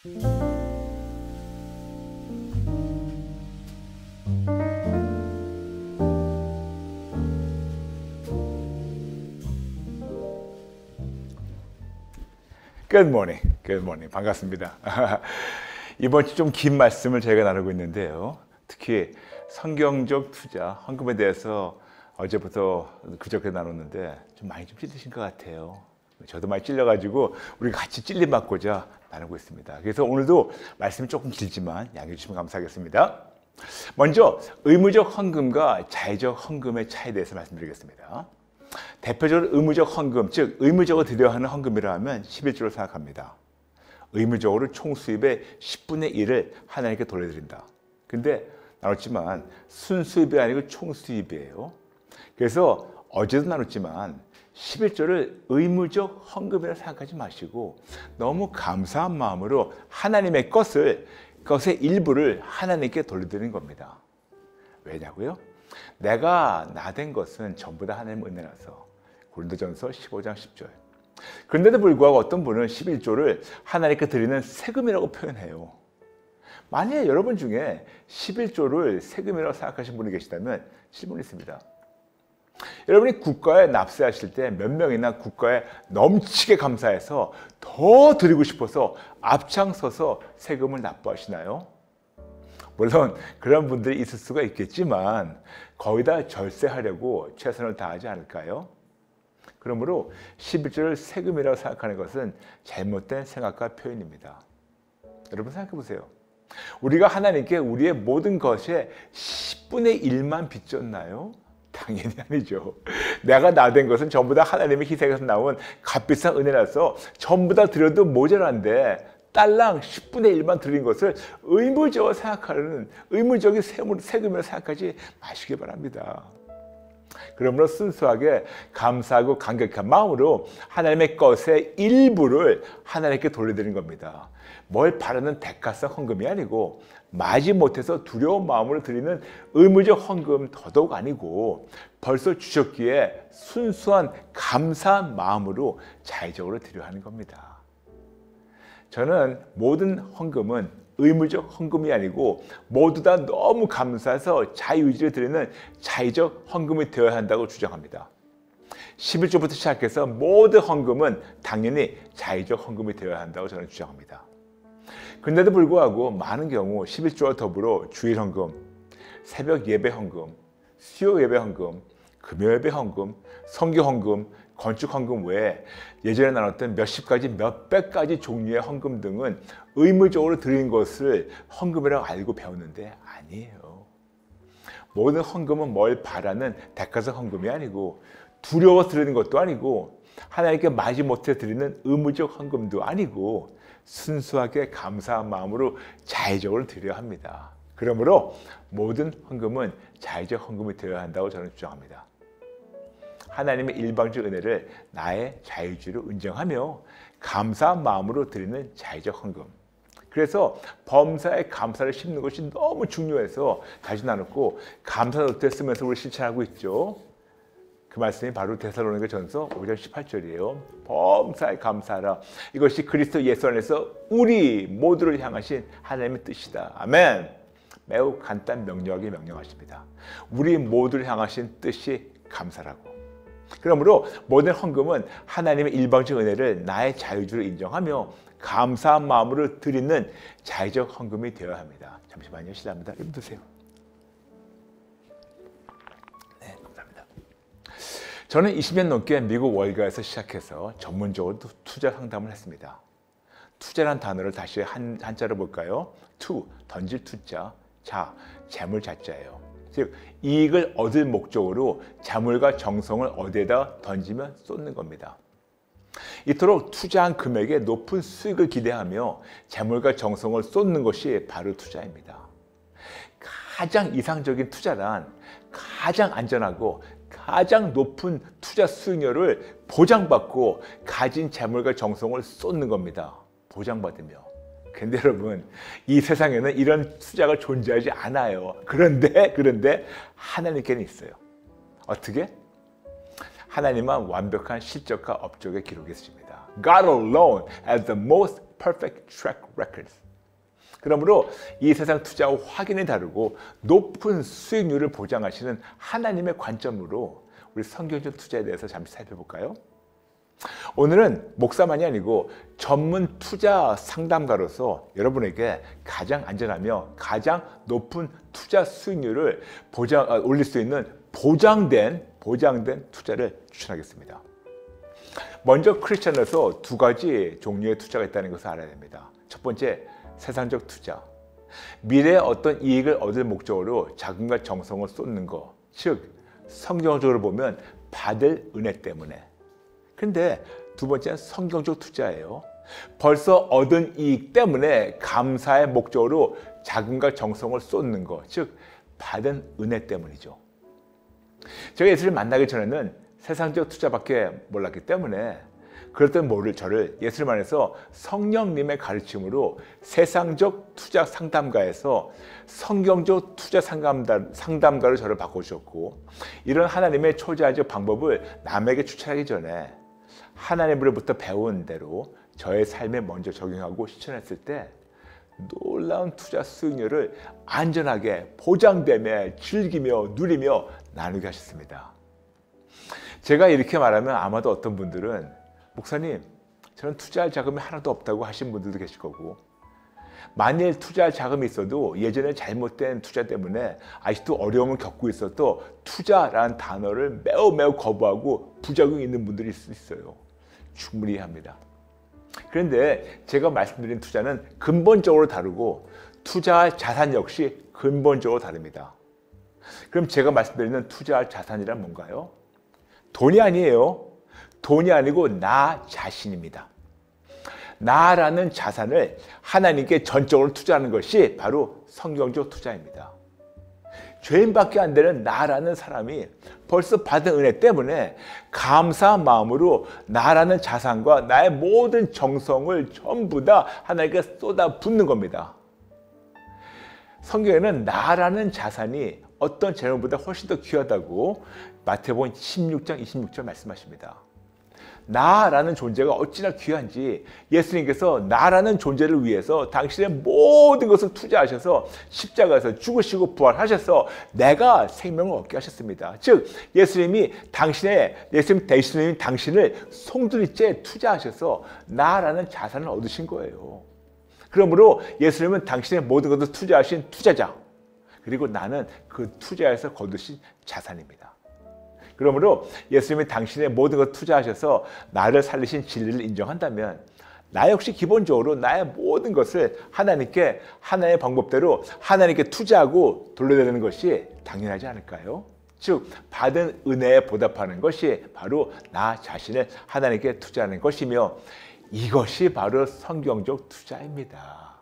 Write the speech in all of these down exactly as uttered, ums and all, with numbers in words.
Good morning, good morning. 반갑습니다. 이번 주 좀 긴 말씀을 저희가 나누고 있는데요. 특히 성경적 투자, 헌금에 대해서 어제부터 그저께 나눴는데 좀 많이 좀 찔리신 것 같아요. 저도 많이 찔려가지고 우리 같이 찔림 받고자 나누고 있습니다. 그래서 오늘도 말씀이 조금 길지만 양해해 주시면 감사하겠습니다. 먼저 의무적 헌금과 자의적 헌금의 차이에 대해서 말씀드리겠습니다. 대표적으로 의무적 헌금, 즉 의무적으로 드려야 하는 헌금이라 하면 십일조를 생각합니다. 의무적으로 총 수입의 십분의 일을 하나님께 돌려드린다. 근데 나눴지만 순수입이 아니고 총 수입이에요. 그래서 어제도 나눴지만 십일조를 의무적 헌금이라 생각하지 마시고 너무 감사한 마음으로 하나님의 것을, 것의 일부를 하나님께 돌려드리는 겁니다. 왜냐고요? 내가 나된 것은 전부 다 하나님 은혜라서. 고린도전서 십오장 십절. 그런데도 불구하고 어떤 분은 십일조를 하나님께 드리는 세금이라고 표현해요. 만약에 여러분 중에 십일조를 세금이라고 생각하시는 분이 계시다면 질문이 있습니다. 여러분이 국가에 납세하실 때 몇 명이나 국가에 넘치게 감사해서 더 드리고 싶어서 앞장서서 세금을 납부하시나요? 물론 그런 분들이 있을 수가 있겠지만 거의 다 절세하려고 최선을 다하지 않을까요? 그러므로 십일조를 세금이라고 생각하는 것은 잘못된 생각과 표현입니다. 여러분 생각해 보세요. 우리가 하나님께 우리의 모든 것의 십분의 일만 빚졌나요? 당연히 아니죠. 내가 나된 것은 전부 다 하나님의 희생에서 나온 값비싼 은혜라서 전부 다 드려도 모자란데 딸랑 십분의 일만 드린 것을 의무적으로 생각하는, 의무적인 세금이라고 생각하지 마시기 바랍니다. 그러므로 순수하게 감사하고 감격한 마음으로 하나님의 것의 일부를 하나님께 돌려드리는 겁니다. 뭘 바라는 대가성 헌금이 아니고 마지못해서 두려운 마음으로 드리는 의무적 헌금 더더욱 아니고 벌써 주셨기에 순수한 감사한 마음으로 자의적으로 드려야 하는 겁니다. 저는 모든 헌금은 의무적 헌금이 아니고 모두 다 너무 감사해서 자유의지를 드리는 자의적 헌금이 되어야 한다고 주장합니다. 십일조부터 시작해서 모든 헌금은 당연히 자의적 헌금이 되어야 한다고 저는 주장합니다. 그런데도 불구하고 많은 경우 십일조와 더불어 주일 헌금, 새벽 예배 헌금, 수요 예배 헌금, 금요 예배 헌금, 성교 헌금, 건축 헌금 외에 예전에 나눴던 몇십 가지, 몇백 가지 종류의 헌금 등은 의무적으로 드린 것을 헌금이라고 알고 배웠는데 아니에요. 모든 헌금은 뭘 바라는 대가성 헌금이 아니고 두려워서 드리는 것도 아니고 하나님께 마지못해 드리는 의무적 헌금도 아니고 순수하게 감사한 마음으로 자의적으로 드려야 합니다. 그러므로 모든 헌금은 자의적 헌금이 되어야 한다고 저는 주장합니다. 하나님의 일방적 은혜를 나의 자유주의로 인정하며 감사한 마음으로 드리는 자의적 헌금. 그래서 범사에 감사를 심는 것이 너무 중요해서 다시 나눴고 감사 노트에 쓰면서 우리 실천하고 있죠. 그 말씀이 바로 데살로니가 전서 오장 십팔절이에요. 범사에 감사하라. 이것이 그리스도 예수 안에서 우리 모두를 향하신 하나님의 뜻이다. 아멘. 매우 간단 명료하게 명령하십니다. 우리 모두를 향하신 뜻이 감사라고. 그러므로 모든 헌금은 하나님의 일방적 은혜를 나의 자유주로 인정하며 감사한 마음으로 드리는 자의적 헌금이 되어야 합니다. 잠시만요. 실례합니다. 이거 드세요. 네, 감사합니다. 저는 이십 년 넘게 미국 월가에서 시작해서 전문적으로 투자 상담을 했습니다. 투자란 단어를 다시 한, 한자로 볼까요? 투, 던질 투자, 자, 재물 자자예요. 즉 이익을 얻을 목적으로 자물과 정성을 어디에다 던지면 쏟는 겁니다. 이토록 투자한 금액에 높은 수익을 기대하며 자물과 정성을 쏟는 것이 바로 투자입니다. 가장 이상적인 투자란 가장 안전하고 가장 높은 투자 수익률을 보장받고 가진 재물과 정성을 쏟는 겁니다. 보장받으며. 근데 여러분, 이 세상에는 이런 투자가 존재하지 않아요. 그런데 그런데 하나님께는 있어요. 어떻게? 하나님만 완벽한 실적과 업적의 기록이 있습니다. God alone has the most perfect track record. 그러므로 이 세상 투자와 확연히 다르고 높은 수익률을 보장하시는 하나님의 관점으로 우리 성경적 투자에 대해서 잠시 살펴볼까요? 오늘은 목사만이 아니고 전문 투자 상담가로서 여러분에게 가장 안전하며 가장 높은 투자 수익률을 보장, 올릴 수 있는 보장된, 보장된 투자를 추천하겠습니다. 먼저 크리스천에서 두 가지 종류의 투자가 있다는 것을 알아야 됩니다. 첫 번째, 세상적 투자. 미래에 어떤 이익을 얻을 목적으로 자금과 정성을 쏟는 것. 즉, 성경적으로 보면 받을 은혜 때문에. 근데 두 번째는 성경적 투자예요. 벌써 얻은 이익 때문에 감사의 목적으로 자금과 정성을 쏟는 것. 즉, 받은 은혜 때문이죠. 제가 예수를 만나기 전에는 세상적 투자밖에 몰랐기 때문에 그랬던 모를 저를 예수를 만나서 성령님의 가르침으로 세상적 투자 상담가에서 성경적 투자 상담가, 상담가로 저를 바꿔주셨고, 이런 하나님의 초자적 방법을 남에게 추천하기 전에 하나님으로부터 배운 대로 저의 삶에 먼저 적용하고 실천했을 때 놀라운 투자 수익률을 안전하게 보장되며 즐기며 누리며 나누게 하셨습니다. 제가 이렇게 말하면 아마도 어떤 분들은 목사님, 저는 투자할 자금이 하나도 없다고 하신 분들도 계실 거고, 만일 투자할 자금이 있어도 예전에 잘못된 투자 때문에 아직도 어려움을 겪고 있어도 투자라는 단어를 매우 매우 거부하고 부작용이 있는 분들이 있어요. 충분히 이해합니다. 그런데 제가 말씀드린 투자는 근본적으로 다르고 투자할 자산 역시 근본적으로 다릅니다. 그럼 제가 말씀드리는 투자할 자산이란 뭔가요? 돈이 아니에요. 돈이 아니고 나 자신입니다. 나라는 자산을 하나님께 전적으로 투자하는 것이 바로 성경적 투자입니다. 죄인밖에 안 되는 나라는 사람이 벌써 받은 은혜 때문에 감사한 마음으로 나라는 자산과 나의 모든 정성을 전부 다 하나님께 쏟아붓는 겁니다. 성경에는 나라는 자산이 어떤 재물보다 훨씬 더 귀하다고 마태복음 십육 장 이십육 절 말씀하십니다. 나라는 존재가 어찌나 귀한지 예수님께서 나라는 존재를 위해서 당신의 모든 것을 투자하셔서 십자가에서 죽으시고 부활하셔서 내가 생명을 얻게 하셨습니다. 즉 예수님이 당신의 예수님 대신에 당신을 송두리째 투자하셔서 나라는 자산을 얻으신 거예요. 그러므로 예수님은 당신의 모든 것을 투자하신 투자자, 그리고 나는 그 투자에서 거두신 자산입니다. 그러므로 예수님이 당신의 모든 것을 투자하셔서 나를 살리신 진리를 인정한다면 나 역시 기본적으로 나의 모든 것을 하나님께 하나님의 방법대로 하나님께 투자하고 돌려드리는 것이 당연하지 않을까요? 즉 받은 은혜에 보답하는 것이 바로 나 자신을 하나님께 투자하는 것이며 이것이 바로 성경적 투자입니다.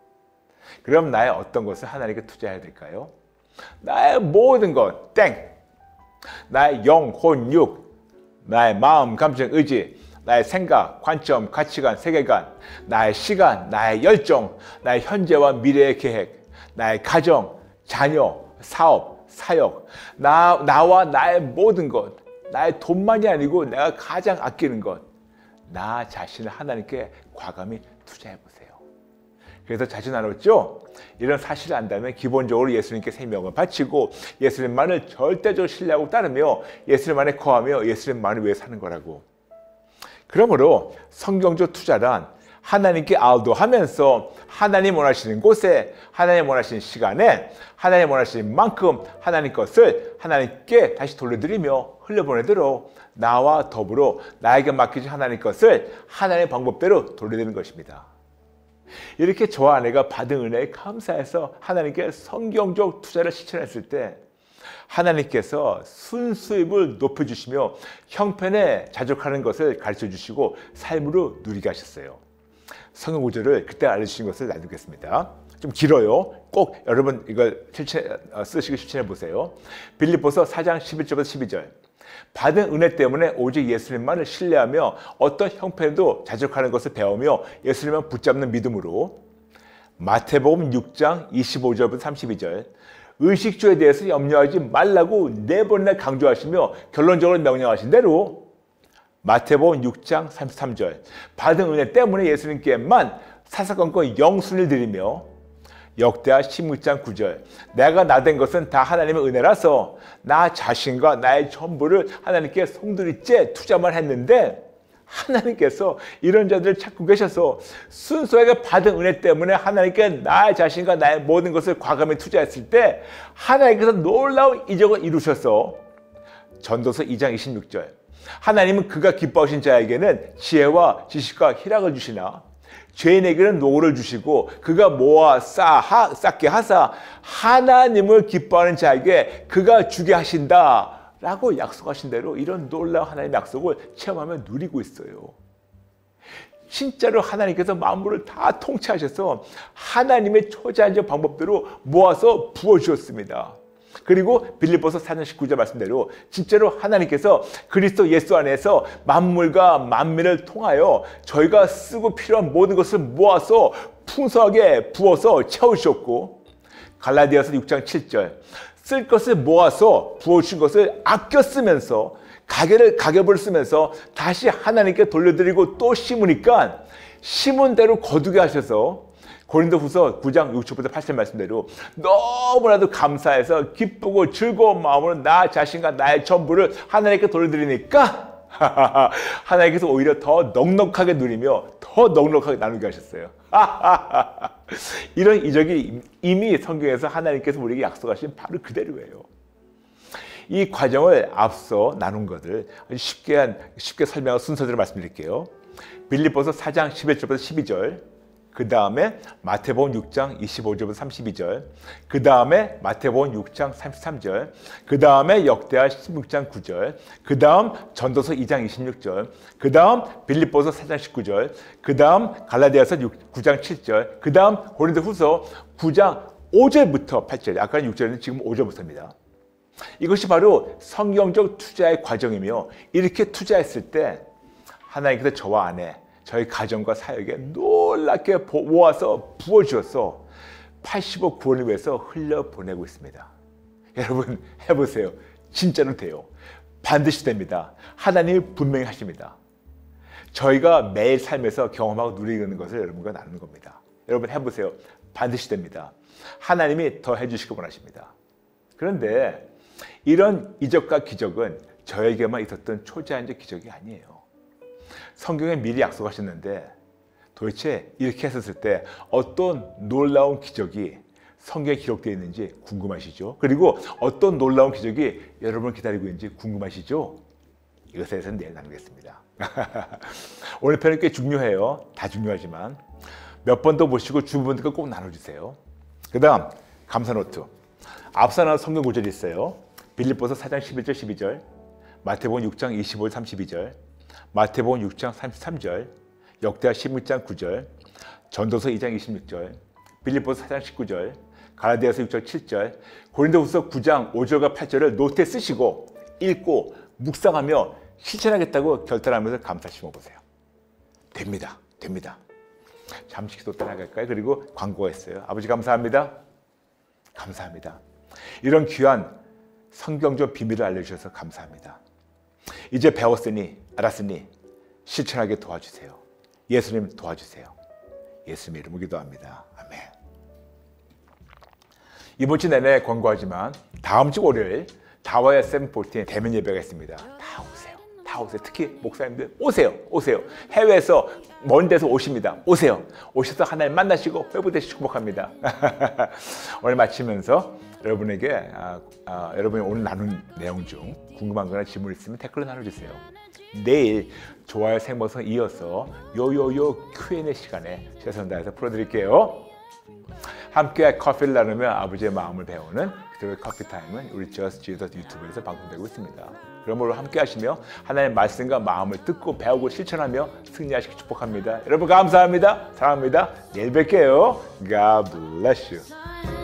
그럼 나의 어떤 것을 하나님께 투자해야 될까요? 나의 모든 것, 땡! 나의 영, 혼, 육, 나의 마음, 감정, 의지, 나의 생각, 관점, 가치관, 세계관, 나의 시간, 나의 열정, 나의 현재와 미래의 계획, 나의 가정, 자녀, 사업, 사역, 나, 나와 나의 모든 것, 나의 돈만이 아니고 내가 가장 아끼는 것, 나 자신을 하나님께 과감히 투자해 보세요. 그래서 자주 나눴죠? 이런 사실을 안다면 기본적으로 예수님께 생명을 바치고 예수님만을 절대적으로 신뢰하고 따르며 예수님만에 거하며 예수님만을 위해 사는 거라고. 그러므로 성경적 투자란 하나님께 아우도하면서 하나님 원하시는 곳에 하나님 원하시는 시간에 하나님 원하시는 만큼 하나님 것을 하나님께 다시 돌려드리며 흘려보내도록 나와 더불어 나에게 맡기신 하나님 것을 하나님의 방법대로 돌려드리는 것입니다. 이렇게 저와 아내가 받은 은혜에 감사해서 하나님께 성경적 투자를 실천했을 때 하나님께서 순수입을 높여주시며 형편에 자족하는 것을 가르쳐주시고 삶으로 누리게 하셨어요. 성경 구절을 그때 알려주신 것을 나누겠습니다. 좀 길어요. 꼭 여러분 이걸 실천, 쓰시고 실천해 보세요. 빌립보서 사 장 십일 절부터 십이 절. 받은 은혜 때문에 오직 예수님만을 신뢰하며 어떤 형편에도 자족하는 것을 배우며 예수님만 붙잡는 믿음으로. 마태복음 육 장 이십오 절부터 삼십이 절. 의식주에 대해서 염려하지 말라고 네 번이나 강조하시며 결론적으로 명령하신 대로. 마태복음 육 장 삼십삼 절. 받은 은혜 때문에 예수님께만 사사건건 영순을 드리며 역대하 십육 장 구 절 내가 나된 것은 다 하나님의 은혜라서 나 자신과 나의 전부를 하나님께 송두리째 투자만 했는데 하나님께서 이런 자들을 찾고 계셔서 순수하게 받은 은혜 때문에 하나님께 나의 자신과 나의 모든 것을 과감히 투자했을 때 하나님께서 놀라운 이적을 이루셔서 전도서 이 장 이십육 절 하나님은 그가 기뻐하신 자에게는 지혜와 지식과 희락을 주시나 죄인에게는 노고를 주시고 그가 모아 쌓아, 쌓게 하사 하나님을 기뻐하는 자에게 그가 주게 하신다 라고 약속하신 대로 이런 놀라운 하나님의 약속을 체험하며 누리고 있어요. 진짜로 하나님께서 만물을 다 통치하셔서 하나님의 초자연적 방법대로 모아서 부어주셨습니다. 그리고 빌립보서 사 장 십구 절 말씀대로 진짜로 하나님께서 그리스도 예수 안에서 만물과 만민을 통하여 저희가 쓰고 필요한 모든 것을 모아서 풍성하게 부어서 채우셨고 갈라디아서 육 장 칠 절 쓸 것을 모아서 부어주신 것을 아껴 쓰면서 가계를, 가계부를 쓰면서 다시 하나님께 돌려드리고 또 심으니까 심은 대로 거두게 하셔서 고린도후서 구 장 육 절부터 팔 절 말씀대로 너무나도 감사해서 기쁘고 즐거운 마음으로 나 자신과 나의 전부를 하나님께 돌려드리니까 하나님께서 오히려 더 넉넉하게 누리며 더 넉넉하게 나누게 하셨어요. 이런 이적이 이미 성경에서 하나님께서 우리에게 약속하신 바로 그대로예요. 이 과정을 앞서 나눈 것을 쉽게, 한, 쉽게 설명한 순서대로 말씀드릴게요. 빌립보서 사 장 십일 절부터 십이 절 그 다음에 마태복음 육 장 이십오 절부터 삼십이 절 그 다음에 마태복음 육 장 삼십삼 절 그 다음에 역대하 십육 장 구 절 그 다음 전도서 이 장 이십육 절 그 다음 빌립보서 사 장 십구 절 그 다음 갈라디아서 구 장 칠 절 그 다음 고린도후서 구 장 오 절부터 팔 절 아까 육 절은 지금 오 절부터입니다. 이것이 바로 성경적 투자의 과정이며 이렇게 투자했을 때 하나님께서 저와 아내 저희 가정과 사역에 놀랍게 모아서 부어주셔서 팔십억 구원을 위해서 흘려보내고 있습니다. 여러분 해보세요. 진짜로 돼요. 반드시 됩니다. 하나님이 분명히 하십니다. 저희가 매일 삶에서 경험하고 누리는 것을 여러분과 나누는 겁니다. 여러분 해보세요. 반드시 됩니다. 하나님이 더 해주시길 원하십니다. 그런데 이런 이적과 기적은 저에게만 있었던 초자연적 기적이 아니에요. 성경에 미리 약속하셨는데 도대체 이렇게 했었을 때 어떤 놀라운 기적이 성경에 기록되어 있는지 궁금하시죠? 그리고 어떤 놀라운 기적이 여러분을 기다리고 있는지 궁금하시죠? 이것에 대해서는 내일 나누겠습니다. 오늘 편은 꽤 중요해요. 다 중요하지만 몇 번 더 보시고 주부분들과 꼭 나눠주세요. 그 다음 감사 노트. 앞서 나온 성경 구절이 있어요. 빌립보서 사 장 십일 절 십이 절 마태복음 육 장 이십오 절 삼십이 절 마태복음 육 장 삼십삼 절 역대하 십육 장 구 절 전도서 이 장 이십육 절 빌립보서 사 장 십구 절 갈라디아서 육 장 칠 절 고린도후서 구 장 오 절과 팔 절을 노트에 쓰시고 읽고 묵상하며 실천하겠다고 결단하면서 감사 심어보세요. 됩니다. 됩니다. 잠시 기도 따라갈까요? 그리고 광고가 있어요. 아버지 감사합니다. 감사합니다. 이런 귀한 성경적 비밀을 알려주셔서 감사합니다. 이제 배웠으니 알았으니 실천하게 도와주세요. 예수님 도와주세요. 예수님 이름으로 기도합니다. 아멘. 이번 주 내내 광고하지만 다음 주 월요일 다와의 세븐포틴 대면 예배가 있습니다. 다 오세요. 다 오세요. 특히 목사님들 오세요. 오세요. 해외에서 먼 데서 오십니다. 오세요. 오셔서 하나님 만나시고 회복되시고 축복합니다. 오늘 마치면서 여러분에게 아, 아, 여러분이 오늘 나눈 내용 중 궁금한 거나 질문 있으면 댓글로 나눠주세요. 내일 좋아요 생방송 이어서 요요요 큐 앤 에이 시간에 최선을 다해서 풀어드릴게요. 함께 커피를 나누며 아버지의 마음을 배우는 그들의 커피 타임은 우리 저스트 지저스 유튜브에서 방송되고 있습니다. 그러므로 함께 하시며 하나님의 말씀과 마음을 듣고 배우고 실천하며 승리하시기 축복합니다. 여러분 감사합니다. 사랑합니다. 내일 뵐게요. God bless you.